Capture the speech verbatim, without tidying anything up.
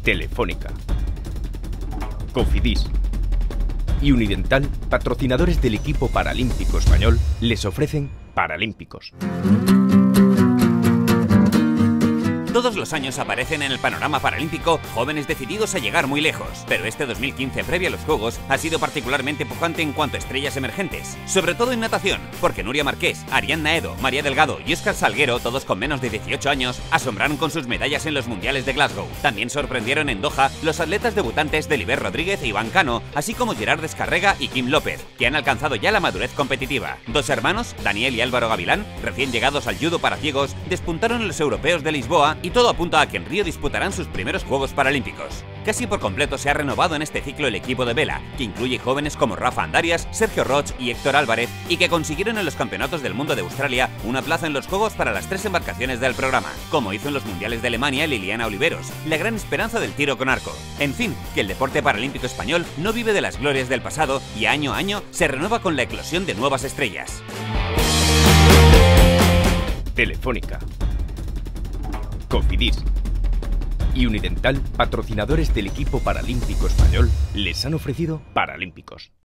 Telefónica, Cofidis y Unidental, patrocinadores del equipo paralímpico español, les ofrecen Paralímpicos. Todos los años aparecen en el panorama paralímpico jóvenes decididos a llegar muy lejos, pero este dos mil quince, previo a los Juegos, ha sido particularmente pujante en cuanto a estrellas emergentes, sobre todo en natación, porque Nuria Marqués, Ariadna Edo, María Delgado y Óscar Salguero, todos con menos de dieciocho años, asombraron con sus medallas en los Mundiales de Glasgow. También sorprendieron en Doha los atletas debutantes Delibert Rodríguez e Iván Cano, así como Gerard Descarrega y Kim López, que han alcanzado ya la madurez competitiva. Dos hermanos, Daniel y Álvaro Gavilán, recién llegados al judo para ciegos, despuntaron en los europeos de Lisboa y todo apunta a que en Río disputarán sus primeros Juegos Paralímpicos. Casi por completo se ha renovado en este ciclo el equipo de vela, que incluye jóvenes como Rafa Andarias, Sergio Roch y Héctor Álvarez, y que consiguieron en los Campeonatos del Mundo de Australia una plaza en los Juegos para las tres embarcaciones del programa, como hizo en los Mundiales de Alemania Liliana Oliveros, la gran esperanza del tiro con arco. En fin, que el deporte paralímpico español no vive de las glorias del pasado y año a año se renueva con la eclosión de nuevas estrellas. Telefónica, Cofidis y Unidental, patrocinadores del equipo paralímpico español, les han ofrecido Paralímpicos.